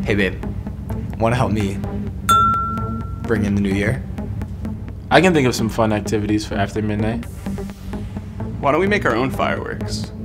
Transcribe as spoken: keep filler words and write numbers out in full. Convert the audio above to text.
Hey babe, wanna help me bring in the new year? I can think of some fun activities for after midnight. Why don't we make our own fireworks?